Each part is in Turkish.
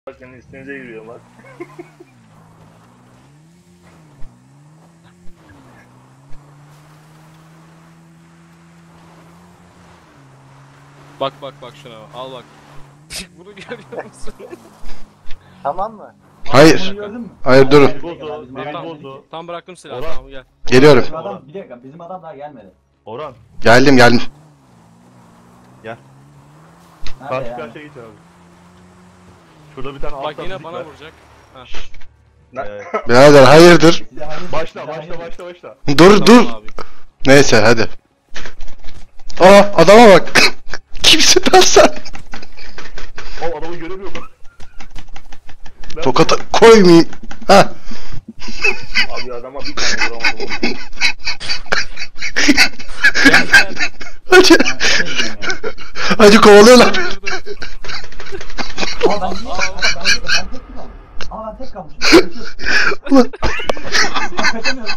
Bak senin üstünüze yürüyor bak. Bak şuna al bak. Bunu görüyor musun? Tamam mı? Hayır. Bunu gördün mü? Hayır durun. Demir bozu, Bizim demir adam bozu. dedi ki- Tam bıraktım silahı Orhan. tamam gel. Geliyorum. Bizim adam, bir dakika bizim adam daha gelmedi. Orhan, Geldim. Nerede karşı ya? karşıya geç abi. Şurada bir tane Bak alttan yine fizik bana var. vuracak. Ha. Birader hayırdır? Size hayır- Başla, size başla, hayır- başla, başla. Dur dur. Tamam abi. Neyse hadi. Aa adama bak. Kimsin lan sen? O adamı göremiyorum. Ben- Tokata koymayayım. Ha. Abi adama bir tane vuramadım. Gel gel. Hacı. Ben öyle diyeceğim ya. Hacı kovalıyorlar. Dur, dur. Aa ben tek kaldım. Aa ben tek kalmışım. Kaçıyorum. Ulan. Kaçamıyorum.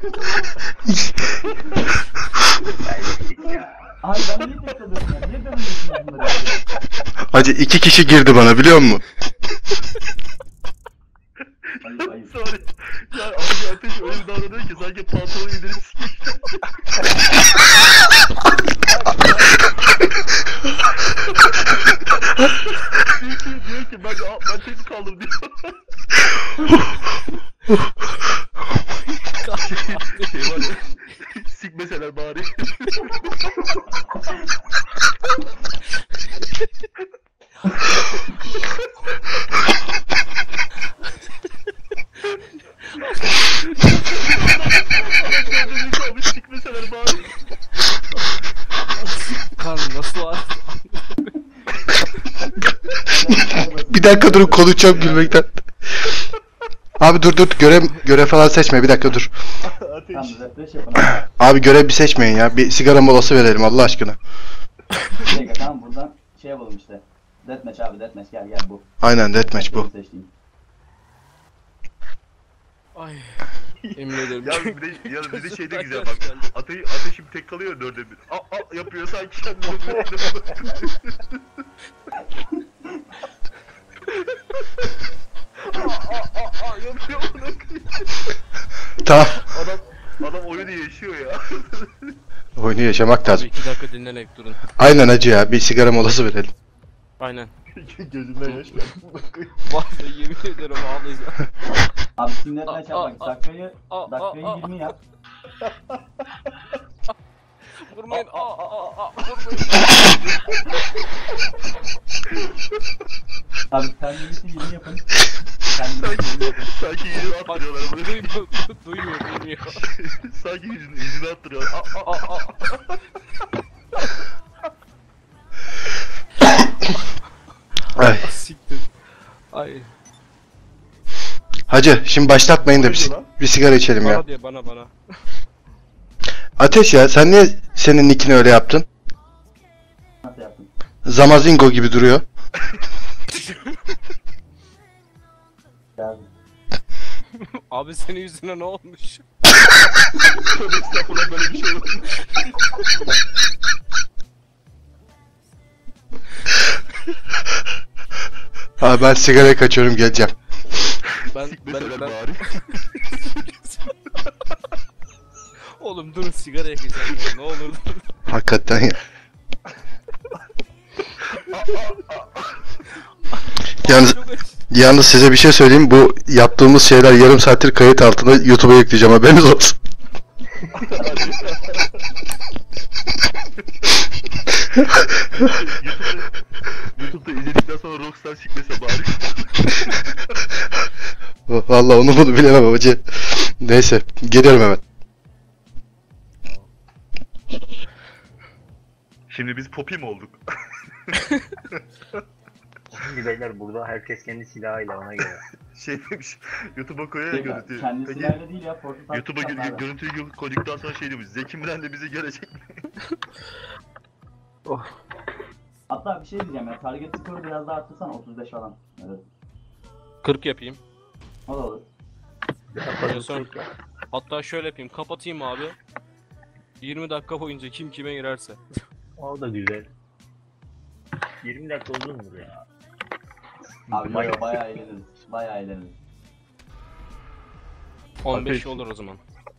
Ay ben niye tek kalıyorum ya? Niye dönüyorsun ya bunları? Hacı 2 kişi girdi bana biliyor musun? Ayıp ayıp. Sonra ya abi ateş öyle bir davranıyor ki sanki pantolonu indirip sikiyor. diyor ki ben tek kaldım diyor. Şey var ya, sikmeseler bari. Sikmeseler bari. Karnım nasıl var? Bir dakika dur konuşacağım gülmekten. Abi dur görev falan seçme bir dakika dur. Ateş. Tamam refresh yapın. Abi görev bir seçmeyin ya. Bir sigara molası verelim Allah aşkına. Bir dakika tamam buradan şey yapalım işte. Deathmatch abi deathmatch gel bu. Aynen deathmatch bu. Seçtiğim. Ay. Emin ederim. Ya bir de şey de güzel bak. Ateşim tek kalıyor dörde bir. Yapıyor sanki kendini. Yapıyor bunu. Tamam. Adam oyunu yaşıyor ya. Oyunu yaşamak Abi lazım. 2 dakika dinlenerek durun. Aynen hacı ya bir sigara molası verelim. Aynen. Gözünden yaş geldi. Vallahi yemin ederim ağlayacağım. Abi şimdi deathmatch yapmak. Dakikayı 20 yap. Vurmayın. Vurmayın. Abi kendinizi 20 yapın. Kendinizi 20 yapın. Sanki yüzünü Bak attırıyorlar bunu. duymuyor. Sanki yüzünü attırıyorlar. Ay. Siktir. Ay. Hacı şimdi başlatmayın da bir sigara içelim ya. Bana diye bana. Ateş ya sen niye senin nickini öyle yaptın? Nasıl yaptın? Zamazingo gibi duruyor. Geldi. Abi senin yüzüne ne olmuş? Tövbe estağfurullah böyle bir şey olur. Abi ben sigaraya kaçıyorum geleceğim. Sikmeseler bari. Oğlum durun sigara yakacağım ya ne olur. Hakikaten ya. Yalnız, Çok acı. yalnız size bir şey söyleyeyim. Bu yaptığımız şeyler yarım saattir kayıt altında YouTube'a yükleyeceğim haberiniz olsun. YouTube'da izledikten sonra Rockstar sikmese bari. Vallahi onu bunu bilemem hacı. Neyse geliyorum hemen. Şimdi biz Poppy mi olduk? Şimdi beyler burada herkes kendi silahıyla ona göre. Şey demiş, YouTube'a koyuyor ya görüntüyü. Kendisi Peki nerede değil ya. Fortnite YouTube'a abi. görüntüyü koyduktan sonra şey demiş, Zeki Müren de bizi görecek mi? Hatta bir şey diyeceğim ya. Target skoru biraz daha arttırsan 35 falan. Evet. 40 yapayım. O da olur. En son- Hatta şöyle yapayım kapatayım abi. 20 dakika boyunca kim kime girerse. O da güzel. 20 dakika uzun mu ya? Abi yok bayağı eğleniriz. Bayağı eğleniriz. 15 Ateş. olur o zaman.